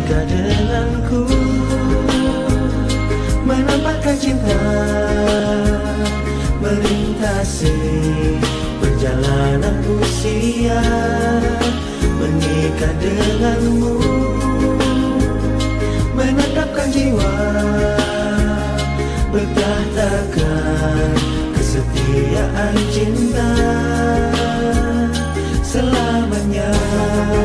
menikah denganku, menampakkan cinta, melintasi perjalanan usia, menikah denganmu, menetapkan jiwa, bertahtakan kesetiaan cinta selamanya.